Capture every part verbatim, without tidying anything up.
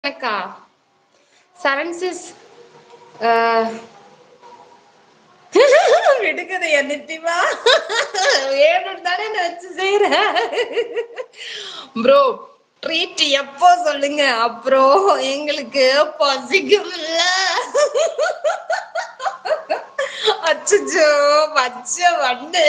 எனக்கா சரன்சிஸ் விடுக்கதை நித்திமா வேணும் தானே வச்சு செய்யற ப்ரோ ட்ரீட் எப்போ சொல்லுங்க அப்புறம் எங்களுக்கு பசிக்கும்ல அச்சோ பச்ச வண்டு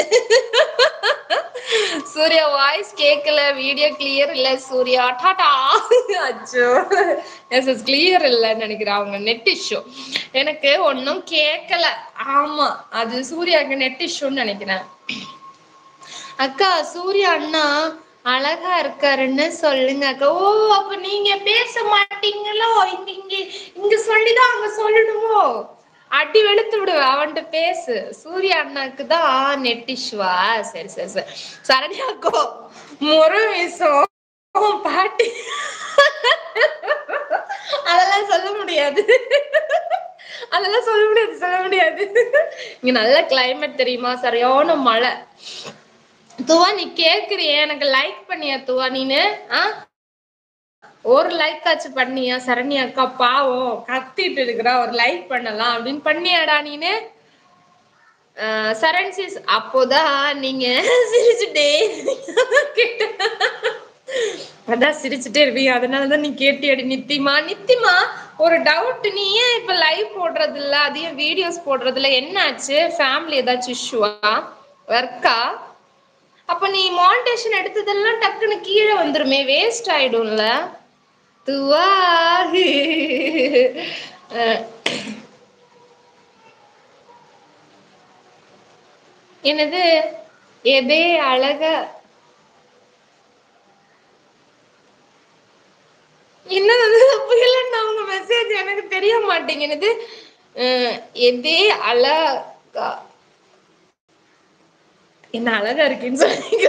சூர்யா வாய்ஸ் கேட்கல வீடியோ கிளியர் இல்ல சூர்யா டாடா அச்சோ எஸ் கிளியர் இல்லைன்னு நினைக்கிறேன் அவங்க நெட் இஷ்யூ எனக்கு ஒன்னும் கேட்கல ஆமா அது சூர்யாவுக்கு நெட் இஷ்யூன்னு நினைக்கிறேன் அக்கா சூர்யா அண்ணா அழகா இருக்காருன்னு சொல்லுங்க அக்கா ஓ அப்ப நீங்க பேச மாட்டீங்களோ இங்க இங்க இங்க சொல்லிதான் அங்க சொல்லணுமோ அடி வெளுத்து விடுவ அவன்கிட்ட பேசு சூர்யா அண்ணாக்கு தான் நெட் இஷ்யூவா சரி சரி சரி சரண்யாக்கோ முறை வீசும் பாட்டி அதெல்லாம் சொல்ல முடியாது அதெல்லாம் சொல்ல முடியாது சொல்ல முடியாது இங்க நல்ல கிளைமேட் தெரியுமா சரியான மழை துவா நீ கேக்குறிய எனக்கு லைக் பண்ணியா துவா நீனு ஆஹ் ஒரு லைக் ஆச்சு பண்ணியா சரண்யா அக்கா பாவம் கத்திட்டு இருக்கிறா ஒரு லைக் பண்ணலாம் அப்படின்னு பண்ணியாடா நீனு அஹ் சரண்சிஸ் அப்போதான் நீங்க சிரிச்சுட்டே அதான் சிரிச்சுட்டே இருப்பீங்க அதனாலதான் நீ கேட்டியடி நித்திமா நித்திமா ஒரு டவுட் நீ ஏன் இப்ப லைவ் போடுறது இல்ல அதையும் வீடியோஸ் போடுறது இல்ல என்ன ஆச்சு ஃபேமிலி ஏதாச்சும் இஷ்யூவா ஒர்க்கா அப்ப நீ மானிட்டேஷன் எடுத்ததெல்லாம் டக்குன்னு கீழே வந்துருமே வேஸ்ட் ஆயிடும்ல துவா என்னது எதே அழக என்னது புரியலன்னா உங்க மெசேஜ் எனக்கு தெரிய மாட்டேங்குது எதே அழகா என்ன அழகா இருக்குன்னு சொன்னீங்க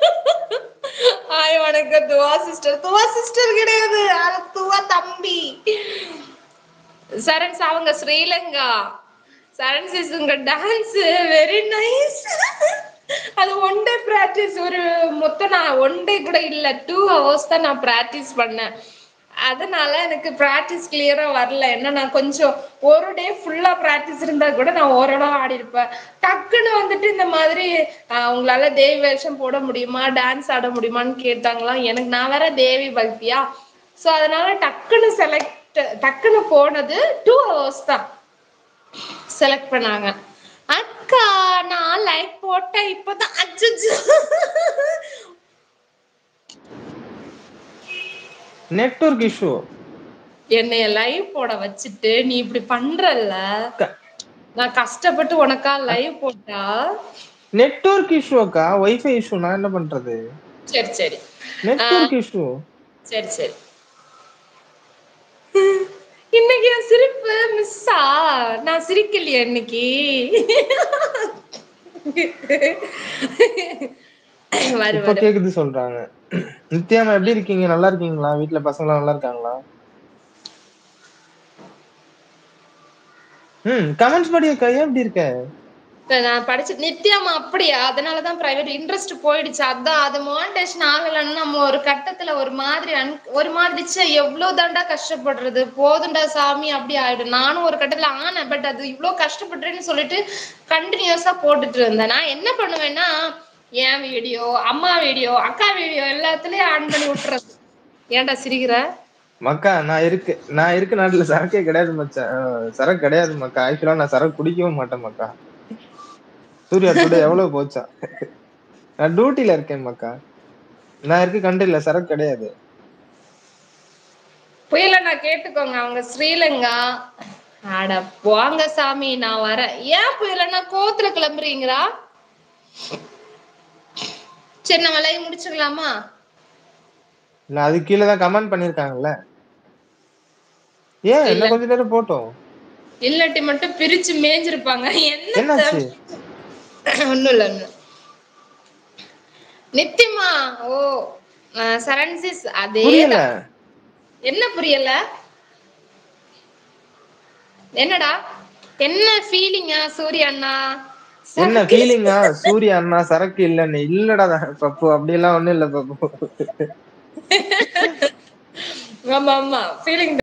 ஹாய் வணக்கம் துவா சிஸ்டர் துவா சிஸ்டர் கிடையாது துவா தம்பி சரண்ஸ் அவங்க ஸ்ரீலங்கா சரண்சிஸ் உங்க டான்ஸ் வெரி நைஸ் அது ஒன் டே பிராக்டிஸ் ஒரு மொத்தம் நான் ஒன் டே கூட இல்ல டூ ஹவர்ஸ் தான் நான் பிராக்டிஸ் பண்ணேன் அதனால எனக்கு பிராக்டிஸ் கிளியரா வரல என்ன நான் கொஞ்சம் ஒரு டே ஃபுல்லா பிராக்டிஸ் இருந்தா கூட நான் ஓரளவு ஆடி இருப்பேன் டக்குன்னு வந்துட்டு இந்த மாதிரி ஆஹ் உங்களால தேவி வேஷம் போட முடியுமா டான்ஸ் ஆட முடியுமான்னு கேட்டாங்களா எனக்கு நான் வேற தேவி பக்தியா சோ அதனால டக்குன்னு செலக்ட் டக்குன்னு போனது டூ ஹவர்ஸ் தான் செலக்ட் பண்ணாங்க அக்கா நான் லைக் போட்டேன் இப்பதான் அச்சச்சோ நெட்வொர்க் இஷ்யூ என்னைய லைவ் போட வச்சுட்டு நீ இப்படி பண்றல்ல நான் கஷ்டப்பட்டு உனக்கா லைவ் போட்டா நெட்வொர்க் இஷ்யூ அக்கா வைஃபை இஷ்யூ நான் என்ன பண்றது சரி சரி நெட்வொர்க் இஷ்யூ சரி சரி இன்னைக்கு என் சிரிப்பு மிஸ்ஸா நான் சிரிக்கலையா இன்னைக்கு இப்ப கேக்குது சொல்றாங்க நித்யாமா எப்படி இருக்கீங்க நல்லா இருக்கீங்களா வீட்டுல பசங்க எல்லாம் நல்லா இருக்காங்களா ம் கமெண்ட்ஸ் படி அக்கா ஏன் இப்படி இருக்க நான் படிச்சு நித்யாமா அப்படியா அதனாலதான் பிரைவேட் இன்ட்ரெஸ்ட் போயிடுச்சு அதான் அது மானிட்டேஷன் ஆகலன்னு நம்ம ஒரு கட்டத்துல ஒரு மாதிரி ஒரு மாதிரிச்சு எவ்வளவு தாண்டா கஷ்டப்படுறது போதுண்டா சாமி அப்படி ஆயிடும் நானும் ஒரு கட்டத்துல ஆனேன் பட் அது இவ்வளவு கஷ்டப்படுறேன்னு சொல்லிட்டு கண்டினியூஸா போட்டுட்டு இருந்தேன் நான் என்ன பண்ணுவேன்னா என் வீடியோ அம்மா வீடியோ அக்கா வீடியோ எல்லாத்துலயும் ஆன் பண்ணி விட்டுறது ஏன்டா சிரிக்கிற மக்கா நான் இருக்கு நான் இருக்க நாட்டுல சரக்கே கிடையாது மச்சா சரக்கு கிடையாது மக்கா ஆக்சுவலா நான் சரக்கு குடிக்கவும் மாட்டேன் மக்கா சூர்யா டுடே எவ்வளவு போச்சா நான் டியூட்டில இருக்கேன் மக்கா நான் இருக்க கண்ட்ரில சரக்கு கிடையாது புயல நான் கேட்டுக்கோங்க அவங்க ஸ்ரீலங்கா அட போங்க சாமி நான் வரேன் ஏன் புயலன்னா கோத்துல கிளம்புறீங்களா சரி நம்ம லைவ் முடிச்சுக்கலாமா இல்ல அது கீழேதான் கமெண்ட் பண்ணிருக்காங்கல்ல ஏன் என்ன கொஞ்ச நேரம் போட்டோம் இல்லாட்டி மட்டும் பிரிச்சு மேய்ஞ்சிருப்பாங்க என்ன என்னாச்சு ஒண்ணும் இல்ல நித்திமா ஓ சரண்சிஸ் புரியல அதேதான் என்ன புரியல என்னடா என்ன ஃபீலிங்கா சூர்யா அண்ணா என்ன ஃபீலிங்கா சூர்யா அண்ணா சரக்கு இல்லன்னு இல்லடா பப்பு அப்படி எல்லாம் ஒண்ணும் இல்ல பப்பு ஆமா ஆமா ஃபீலிங்